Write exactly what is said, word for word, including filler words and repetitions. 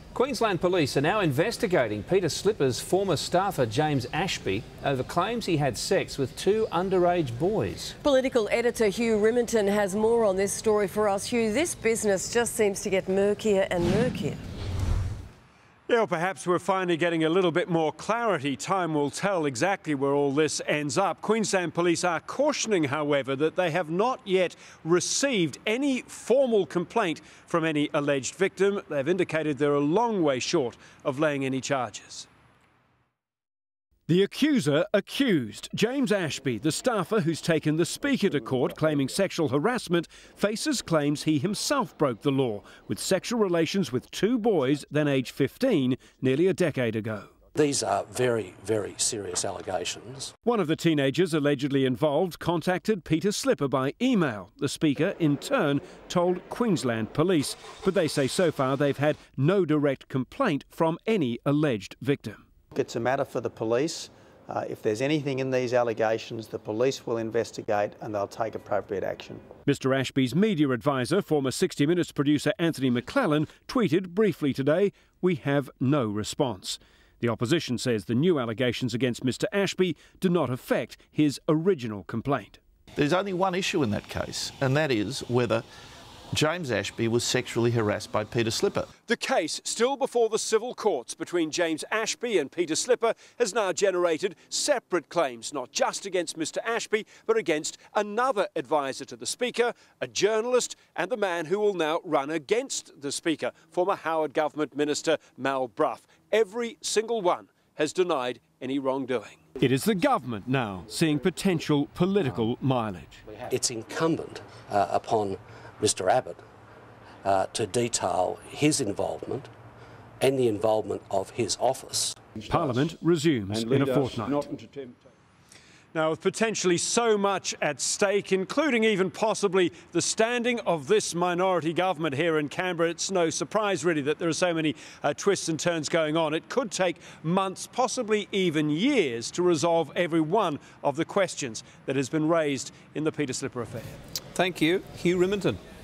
Queensland police are now investigating Peter Slipper's former staffer James Ashby over claims he had sex with two underage boys. Political editor Hugh Riminton has more on this story for us. Hugh, this business just seems to get murkier and murkier. Yeah, well, perhaps we're finally getting a little bit more clarity. Time will tell exactly where all this ends up. Queensland police are cautioning, however, that they have not yet received any formal complaint from any alleged victim. They've indicated they're a long way short of laying any charges. The accuser accused. James Ashby, the staffer who's taken the Speaker to court claiming sexual harassment, faces claims he himself broke the law with sexual relations with two boys then aged fifteen nearly a decade ago. These are very, very serious allegations. One of the teenagers allegedly involved contacted Peter Slipper by email. The Speaker, in turn, told Queensland police. But they say so far they've had no direct complaint from any alleged victim. It's a matter for the police. Uh, if there's anything in these allegations, the police will investigate and they'll take appropriate action. Mister Ashby's media advisor, former sixty minutes producer Anthony McClellan, tweeted briefly today, "We have no response." The opposition says the new allegations against Mister Ashby do not affect his original complaint. There's only one issue in that case, and that is whether James Ashby was sexually harassed by Peter Slipper. The case, still before the civil courts between James Ashby and Peter Slipper, has now generated separate claims, not just against Mister Ashby, but against another advisor to the Speaker, a journalist, and the man who will now run against the Speaker, former Howard Government Minister Mal Brough. Every single one has denied any wrongdoing. It is the government now seeing potential political mileage. It's incumbent uh, upon Mister Abbott uh, to detail his involvement and the involvement of his office. Parliament resumes in a fortnight. Now, with potentially so much at stake, including even possibly the standing of this minority government here in Canberra, it's no surprise really that there are so many uh, twists and turns going on. It could take months, possibly even years, to resolve every one of the questions that has been raised in the Peter Slipper affair. Thank you, Hugh Riminton.